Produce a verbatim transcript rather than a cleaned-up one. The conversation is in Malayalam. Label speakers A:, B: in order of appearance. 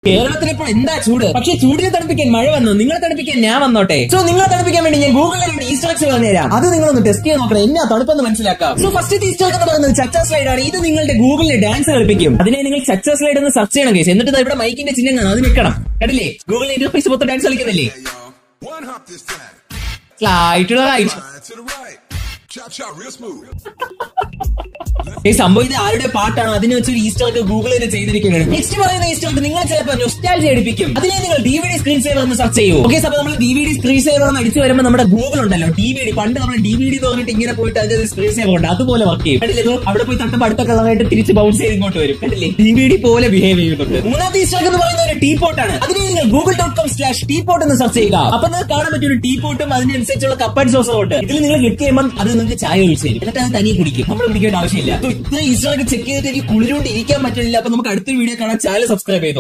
A: കേരളത്തിൽ ഇപ്പോൾ എന്താ ചൂട്, പക്ഷേ ചൂടിനെ തണുപ്പിക്കാൻ മഴ വന്നു, നിങ്ങളെ തണുപ്പിക്കാൻ ഞാൻ വന്നോട്ടെ. സോ നിങ്ങളെ തണുപ്പിക്കാൻ വേണ്ടി ഞാൻ ഗൂഗിളിൽ ഈസ്റ്റർ എഗ്സ് പറഞ്ഞുതരാം. അത് നിങ്ങളൊന്ന് ടെസ്റ്റ് ചെയ്ത് നോക്കണം, എന്നാ തണുപ്പെന്ന് മനസ്സിലാക്കാം. സോ ഫസ്റ്റ് ഈസ്റ്റർ എന്ന് പറയുന്നത് ചച്ച സ്ലൈഡ് ആണ്. ഇത് നിങ്ങളുടെ ഗൂഗിളിൽ ഡാൻസ് കളിപ്പിക്കും. അതിനെ നിങ്ങൾ ചച്ച സ്ലൈഡ് എന്ന് സെർച്ച് ചെയ്യണം കേസ്. എന്നിട്ട് ഇവിടെ മൈക്കിന്റെ ചിഹ്നം കാണാം, അത് നിൽക്കണം. കണ്ടില്ലേ, ഗൂഗിൾ ഇന്റർഫേസ് മൊത്തം ഡാൻസ് കളിക്കുന്നില്ലേ? Slide to the right. ഈ സംഭവം ഇത് ആരുടെ പാട്ടാണ്, അതിന് വെച്ചൊരു ഈസ്റ്റർ എഗ് ഗൂഗിളിൽ ചെയ്തിരിക്കുകയാണ്. നെക്സ്റ്റ് പറയുന്ന ഈസ്റ്റർ എഗ് നിങ്ങൾ ചിലപ്പോൾ നൊസ്റ്റാൾജിയ അടിപ്പിക്കും. അതിനെ നിങ്ങൾ D V D screen saver എന്ന് സെർച്ച് ചെയ്യൂ. ഓക്കെ, അപ്പൊ നമ്മൾ D V D screen saver എന്ന് അടിച്ചു വരുമ്പോൾ നമ്മുടെ ഗൂഗിൾ ഉണ്ടല്ലോ ഡി വി ഡി, പണ്ട് നമ്മൾ ഡി വി ഡി പറഞ്ഞിട്ട് ഇങ്ങനെ പോയിട്ട് അതിന്റെ സ്ക്രീൻ സേവർ ഉണ്ട്, അതുപോലെ വർക്ക് ചെയ്യും. കണ്ടില്ലേ, അവിടെ പോയി തട്ടുമ്പോൾ അടുത്ത കളറായിട്ട് തിരിച്ച് ബൗൺസ് ചെയ്ത് ഇങ്ങോട്ട് വരും. കണ്ടില്ലേ, ഡി വി ഡി പോലെ ബിഹേവ് ചെയ്യുന്നുണ്ട്. മൂന്നാമത്തെ ഈസ്റ്റർ എഗ് എന്ന് പറയുന്ന ഒരു ടീ പോട്ടാണ്. അതിനെ നിങ്ങൾ Google dot com slash teapot എന്ന് സെർച്ച് ചെയ്യുക. അപ്പൊ നിങ്ങൾക്ക് കാണാൻ പറ്റിയ ഒരു ടീ പോട്ടും അതിനനുസരിച്ചുള്ള കപ്പ് ആൻഡ് സോസും ഉണ്ട്. ഇതിൽ നിങ്ങൾ ക്ലിക്ക് ചെയ്യുമ്പോൾ അത് നിങ്ങൾക്ക് ചായ ഒഴിച്ചു തരും, എന്നിട്ട് അത് തനിയെ കുടിക്കും. നമ്മൾ കുടിക്കേണ്ട ആവശ്യമില്ല. ഇത്ര ഈസ്റ്റർ എഗ് ചെക്ക് ചെയ്തിട്ട് കുളിരോണ്ട് ഇരിക്കാൻ പറ്റില്ല. അപ്പൊ നമുക്ക് അടുത്തൊരു വീഡിയോ കാണാൻ ചാനൽ സബ്സ്ക്രൈബ് ചെയ്തു.